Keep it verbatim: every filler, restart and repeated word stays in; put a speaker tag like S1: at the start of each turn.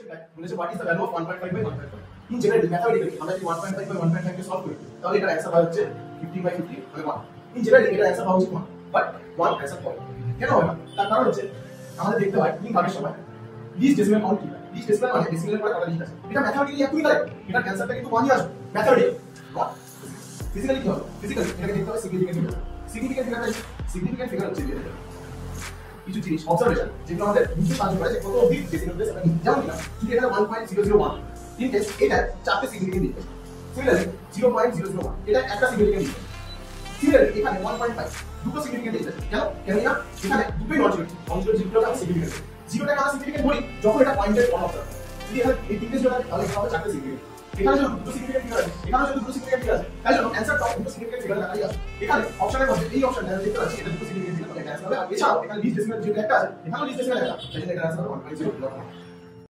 S1: question guide বলেছে what is the value of one point five by one point five in general mathematically আমরা যদি one point five by one point five কে solve করি তাহলে এটার answer হয় হচ্ছে fifty by fifty মানে one ইন জেনারেল এটার অ্যানসার হয় হচ্ছে one বাট one অ্যানসার হয় কেন হয় না তার কারণ হচ্ছে আমাদের দেখতে হয় তিন ভাগের সময় লিস্ট ডেসিমাল কাউন্ট কি লিস্ট ডেসিমাল মানে ডেসিমালের পরে কটা লিস্ট আছে এটা ম্যাথমেটিক্যালি একদমই কারেক্ট এটার অ্যানসারটা কিন্তু one ই আসবে ম্যাথমেটিক্যালি নট ফিজিক্যালি কি হবে ফিজিক্যালি এটাকে দেখতে হবে সিগনিফিকেন্ট ফিগার সিগনিফিকেন্ট ফিগারটা সিগনিফিকেন্ট ফিগার হচ্ছে কিছু জিনিস অবজারভেশন যেগুলো আমাদের বুঝতে সাহায্য করে যে কত অবধি ডেসিমাল প্লেস আমরা যেমন কিনা যদি এখানে one point zero zero one in case এটা চারটে সিগনিফিকেন্ট দিতে similarly zero point zero zero one এটা একটা সিগনিফিকেন্ট দিতে সিমিলারলি এখানে one point five দুটো সিগনিফিকেন্ট দিতে কেন কেন না এখানে দুটোই not zero one zero zero টা সিগনিফিকেন্ট জিরোটা আমরা সিগনিফিকেন্ট বলি যখন এটা পয়েন্টের ওয়ান অফ যদি এখানে এই তিনটে জিরো থাকে তাহলে হবে চারটে সিগনিফিকেন্ট এখানে যদি দুটো সিগনিফিকেন্ট ফিগার আছে এখানে যদি দুটো সিগনিফিকেন্ট ফিগার আছে তাহলে অ্যানসারটা দুটো সিগনিফিকেন্ট ফিগার লাগাই আছে এখানে অপশনের মধ্যে এই অপশনটা দেখতে পাচ্ছি এটা দুটো সিগনিফিকেন্ট ফিগার তাহলে অ্যানসার হবে আর এছাড়াও এখানে লিস্ট ডেসিমাল যেটা একটা আছে এখানেও লিস্ট ডেসিমাল একটা তাহলে এটা অ্যানসার হবে one point zero zero one